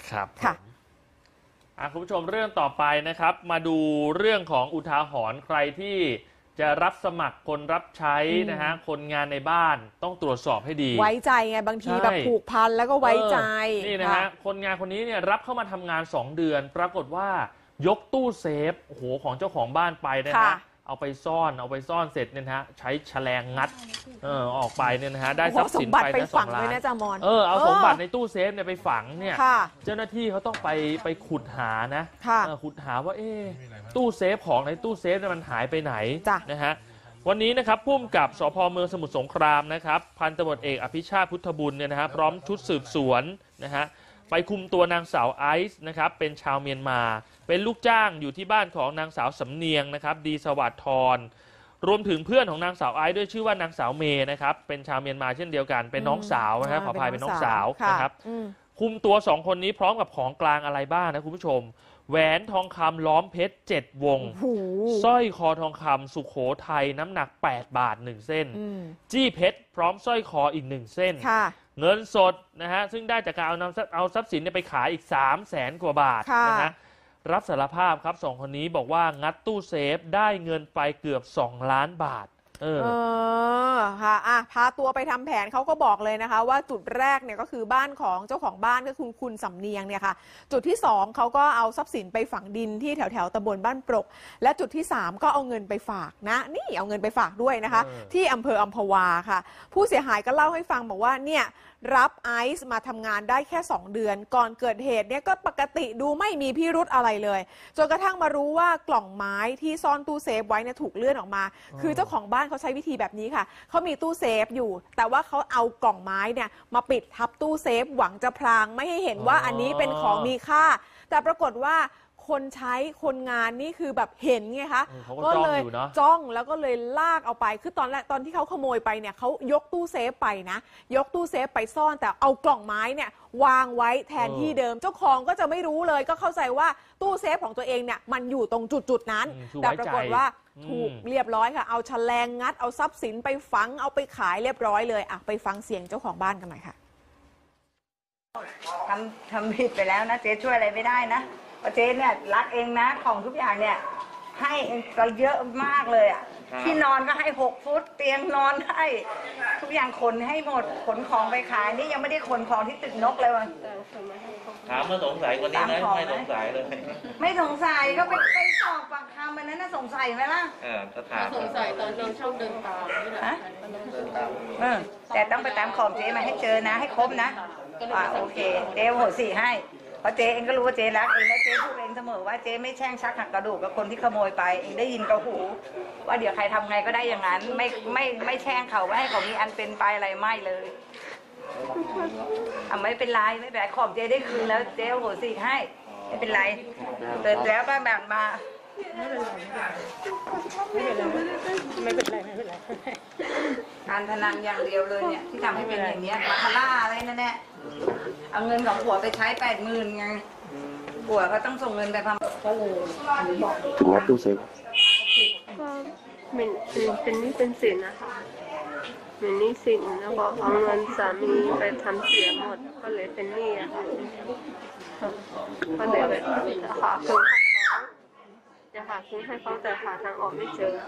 ครับค่ะคุณผู้ชมเรื่องต่อไปนะครับมาดูเรื่องของอุทาหรณ์ใครที่จะรับสมัครคนรับใช้นะฮะคนงานในบ้านต้องตรวจสอบให้ดีไว้ใจไงบางทีแบบผูกพันแล้วก็ไว้ใจนี่นะฮะคนงานคนนี้เนี่ยรับเข้ามาทำงาน2 เดือนปรากฏว่ายกตู้เซฟโอ้โหของเจ้าของบ้านไปนะฮะเอาไปซ่อนเสร็จเนี่ยนะฮะใช้แฉลงงัดออกไปเนี่ยนะฮะได้ทรัพย์สินไปนะ2 ล้านเอาสมบัติในตู้เซฟเนี่ยไปฝังเนี่ยเจ้าหน้าที่เขาต้องไปขุดหานะขุดหาว่าตู้เซฟของในตู้เซฟมันหายไปไหนนะฮะวันนี้นะครับผู้กำกับสภ.เมืองสมุทรสงครามนะครับพันตำรวจเอกอภิชาติพุทธบุญเนี่ยนะฮะพร้อมชุดสืบสวนนะฮะไปคุมตัวนางสาวไอซ์นะครับเป็นชาวเมียนมาเป็นลูกจ้างอยู่ที่บ้านของนางสาวสำเนียงนะครับดีสวัสดิ์ธรรวมถึงเพื่อนของนางสาวไอซ์ด้วยชื่อว่านางสาวเมย์นะครับเป็นชาวเมียนมาเช่นเดียวกันเป็นน้องสาวนะครับขออภัยเป็นน้องสาวนะครับคุมตัว2 คนนี้พร้อมกับของกลางอะไรบ้างนะคุณผู้ชมแหวนทองคำล้อมเพชร7 วงสร้อยคอทองคำสุโขทัยน้ำหนัก8 บาท1 เส้นจี้เพชรพร้อมสร้อยคออีก1 เส้นเงินสดนะฮะซึ่งได้จากการเอาทรัพย์สินไปขายอีก300,000 กว่าบาทนะฮะรับสารภาพครับ2 คนนี้บอกว่างัดตู้เซฟได้เงินไปเกือบ2 ล้านบาทค่ะพาตัวไปทำแผนเขาก็บอกเลยนะคะว่าจุดแรกเนี่ยก็คือบ้านของเจ้าของบ้านก็คือคุณสำเนียงเนี่ยค่ะจุดที่2เขาก็เอาทรัพย์สินไปฝังดินที่แถวตำบลบ้านปรกและจุดที่3ก็เอาเงินไปฝากนะนี่เอาเงินไปฝากด้วยนะคะที่อำเภออัมพวาค่ะผู้เสียหายก็เล่าให้ฟังบอกว่าเนี่ยรับไอซ์มาทำงานได้แค่2 เดือนก่อนเกิดเหตุเนี่ยก็ปกติดูไม่มีพิรุธอะไรเลยจนกระทั่งมารู้ว่ากล่องไม้ที่ซ่อนตู้เซฟไว้เนี่ยถูกเลื่อนออกมาคือเจ้าของบ้านเขาใช้วิธีแบบนี้ค่ะเขามีตู้เซฟอยู่แต่ว่าเขาเอากล่องไม้เนี่ยมาปิดทับตู้เซฟหวังจะพรางไม่ให้เห็นว่าอันนี้เป็นของมีค่าแต่ปรากฏว่าคนใช้คนงานนี่คือแบบเห็นไงคะก็เลยจ้องแล้วก็เลยลากเอาไปคือตอนที่เขาขโมยไปเนี่ยเขายกตู้เซฟไปนะยกตู้เซฟไปซ่อนแต่เอากล่องไม้เนี่ยวางไว้แทนที่เดิมเจ้าของก็จะไม่รู้เลยก็เข้าใจว่าตู้เซฟของตัวเองเนี่ยมันอยู่ตรงจุดนั้นแต่ปรากฏว่าถูกเรียบร้อยค่ะเอาแฉลงงัดเอาทรัพย์สินไปฝังเอาไปขายเรียบร้อยเลยไปฟังเสียงเจ้าของบ้านกันหน่อยค่ะทำผิดไปแล้วนะเจ๊ช่วยอะไรไม่ได้นะเจ๊เนี่ยรักเองนะของทุกอย่างเนี่ยให้เราเยอะมากเลยอ่ะที่นอนก็ให้6 ฟุตเตียงนอนให้ทุกอย่างขนให้หมดขนของไปขายนี่ยังไม่ได้ขนของที่ตึกนกเลยว่ะถามมาสงสัยคนนี้นะไม่สงสัยเลยไม่สงสัยก็ไปสอบปากคำมันนั้นน่ะสงสัยไหมล่ะจะถามสงสัยตอนเราชอบเดินตามนี่แหละแต่ต้องไปตามขอบเจ๊มาให้เจอนะให้ครบนะโอเคเจ๊โหด4ให้เพราะเจ๊เองก็รู้ว่าเจ๊รักเองและเจ๊พูดเองเสมอว่าเจ๊ไม่แช่งชักหักกระดูกกับคนที่ขโมยไปเองได้ยินกับหูว่าเดี๋ยวใครทำไงก็ได้อย่างนั้นไม่แช่งเขาไม่ให้เขามีอันเป็นไปอะไรไม่เลยไม่เป็นไรไม่เป็นไรขอบเจ๊ได้คืนแล้วเจ๊โหดสิให้ไม่เป็นไรเติร์ดแล้วก็แบบมาไม่เป็นไรการพนันอย่างเดียวเลยเนี่ยที่ทำให้เป็นอย่างเนี้ยมาคาร่าอะไรนั่นแหละเอาเงินของผัวไปใช้80,000ไงผัวก็ต้องส่งเงินไปทำก็เลยบอกงัดตู้เซฟก็เป็นหนี้เป็นสินนะคะเป็นหนี้สินแล้วก็เอาเงินสามีไปทำเสียหมดก็เลยเป็นหนี้อะค่ะก็เลยแบบหาคืนให้เขาจะหาคืนให้เขาแต่หาทางออกไม่เจอ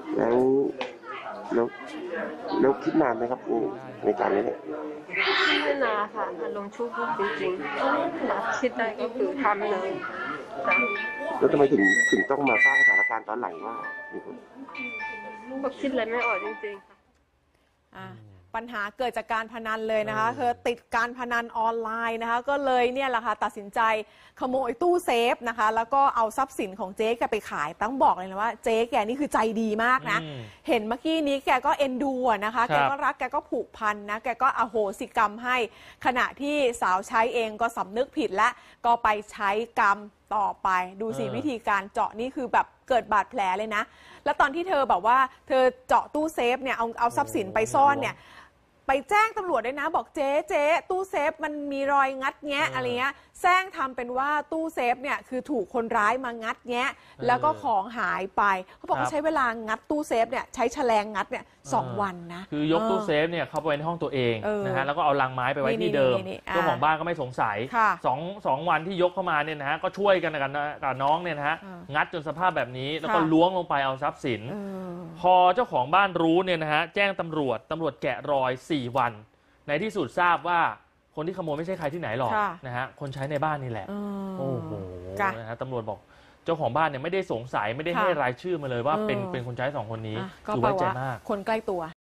แล้วคิดนานไหมครับในการนี้เนี่ยไม่นานค่ะลงชุบจริงๆคิดได้ก็คือทำเลยแล้วทำไมถึงต้องมาสร้างสถานการณ์ตอนหลังว่าก็คิดอะไรไม่ออกจริงๆค่ะปัญหาเกิดจากการพนันเลยนะคะเธอติดการพนันออนไลน์นะคะก็เลยเนี่ยแหละค่ะตัดสินใจขโมยตู้เซฟนะคะแล้วก็เอาทรัพย์สินของเจ๊แกไปขายต้องบอกเลยนะว่าเจ๊แกนี่คือใจดีมากนะเห็นเมื่อกี้นี้แกก็เอ็นดูนะคะแกก็รักแกก็ผูกพันนะแกก็อโหสิกรรมให้ขณะที่สาวใช้เองก็สำนึกผิดและก็ไปใช้กรรมต่อไปดูสิวิธีการเจาะนี่คือแบบเกิดบาดแผลเลยนะแล้วตอนที่เธอแบบว่าเธอเจาะตู้เซฟเนี่ยเอาทรัพย์สินไปซ่อนเนี่ยไปไปแจ้งตำรวจด้วยนะบอกเจ๊ตู้เซฟมันมีรอยงัดแงะอะไรเงี้ยแซงทำเป็นว่าตู้เซฟเนี่ยคือถูกคนร้ายมางัดแงะแล้วก็ของหายไปเขาบอกว่าใช้เวลางัดตู้เซฟเนี่ยใช้แฉลงงัดเนี่ย2 วันนะคือยกตู้เซฟเนี่ยเข้าไปในห้องตัวเองนะฮะแล้วก็เอาลังไม้ไปไว้ที่เดิมเจ้าของบ้านก็ไม่สงสัยสองวันที่ยกเข้ามาเนี่ยนะฮะก็ช่วยกันกับน้องเนี่ยนะฮะงัดจนสภาพแบบนี้แล้วก็ล้วงลงไปเอาทรัพย์สินพอเจ้าของบ้านรู้เนี่ยนะฮะแจ้งตำรวจแกะรอย4 วันในที่สุดทราบว่าคนที่ขโมยไม่ใช่ใครที่ไหนหรอกนะฮะคนใช้ในบ้านนี่แหละโอ้โหนะฮะตำรวจบอกเจ้าของบ้านเนี่ยไม่ได้สงสัยไม่ได้ให้รายชื่อมาเลยว่าเป็นคนใช้2 คนนี้คือไว้ใจมากคนใกล้ตัว